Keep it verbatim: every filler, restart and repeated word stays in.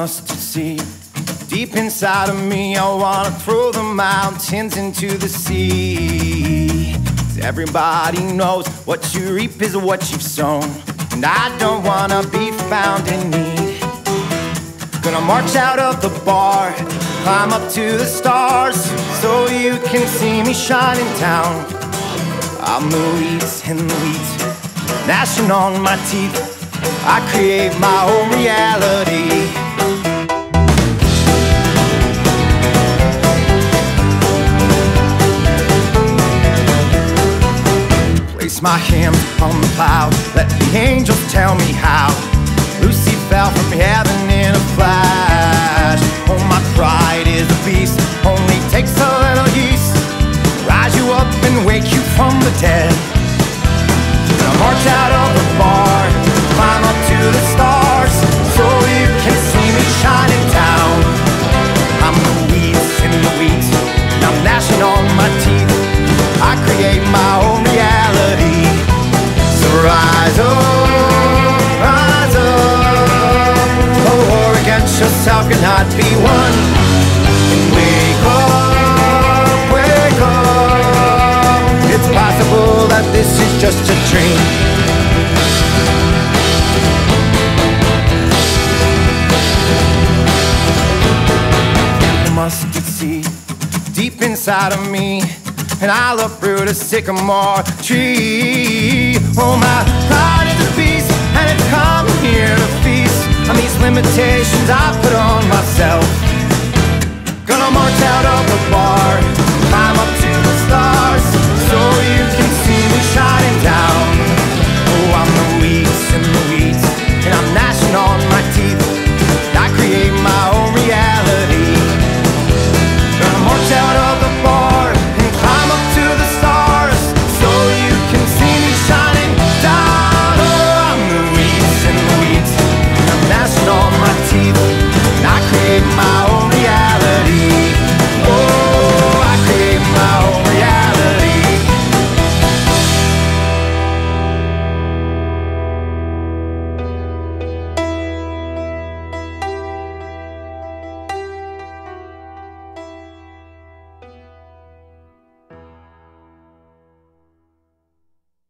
mustard seed deep inside of me. I wanna throw the mountains into the sea. 'Cause everybody knows what you reap is what you've sown, and I don't wanna be found in need. Gonna march out of the bar, climb up to the stars, so you can see me shining down. I'm the weeds in the wheat, gnashing on my teeth. I create my own reality. Place my hand on the plow, let the angels tell me how. Lucy fell from heaven in a flash. Oh, my pride is a beast, only takes a little yeast. Rise you up and wake you from the dead. I march out of the bar, climb up to the stars, so you can see me shining down. I'm the weeds in the wheat, and I'm gnashing on my teeth. I create my own reality. So rise up, rise up. Oh, war against yourself cannot be won. And wake up, wake up. It's possible that this is just a dream. Mustard seed deep inside of me, and I'll uproot a sycamore tree. Oh, my pride is a beast, and it's come here to feast on these limitations I put on myself.